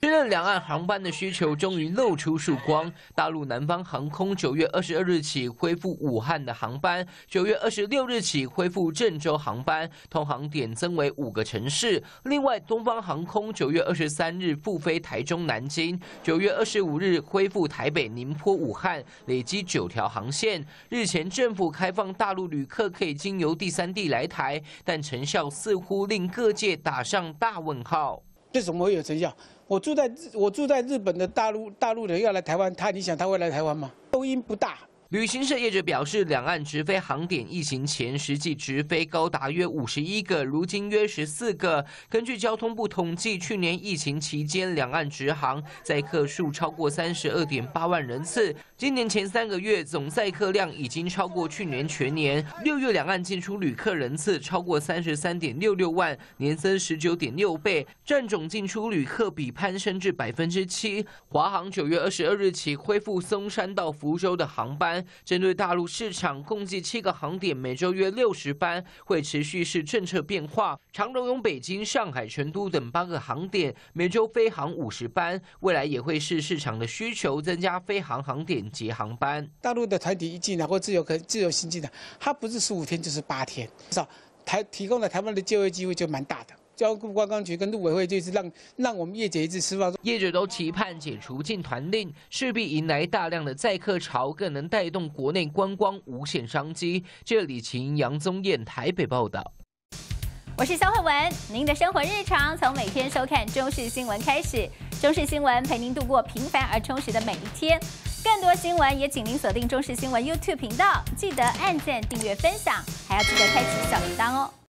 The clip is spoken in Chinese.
确认两岸航班的需求终于露出曙光。大陆南方航空9月22日起恢复武汉的航班，9月26日起恢复郑州航班，通航点增为5个城市。另外，东方航空9月23日复飞台中、南京，9月25日恢复台北、宁波、武汉，累积9条航线。日前政府开放大陆旅客可以经由第三地来台，但成效似乎令各界打上大问号。 这怎么会有成效？我住在日本的大陆人要来台湾，你想他会来台湾吗？诱因不大。 旅行社业者表示，两岸直飞航点疫情前实际直飞高达约51个，如今约14个。根据交通部统计，去年疫情期间两岸直航载客数超过32.8万人次，今年前3个月总载客量已经超过去年全年。6月两岸进出旅客人次超过33.66万，年增19.6倍，占总进出旅客比攀升至7%。华航9月22日起恢复松山到福州的航班。针对大陆市场，共计7个航点，每周约60班，会持续视政策变化。长荣有北京、上海、成都等8个航点，每周飞航50班，未来也会视市场的需求增加飞航航点及航班。 大陆的团体一进来或自由行进来，它不是15天就是8天，至少提供了台湾的就业机会就蛮大的。交通部观光局跟陆委会就是让我们业者一致释放， 业者都期盼解除禁团令，势必迎来大量的载客潮，更能带动国内观光无限商机。这里请杨宗彦台北报道。 我是肖慧文，您的生活日常从每天收看中视新闻开始，中视新闻陪您度过平凡而充实的每一天。更多新闻也请您锁定中视新闻 YouTube 频道，记得按赞、订阅、分享，还要记得开启小铃铛哦。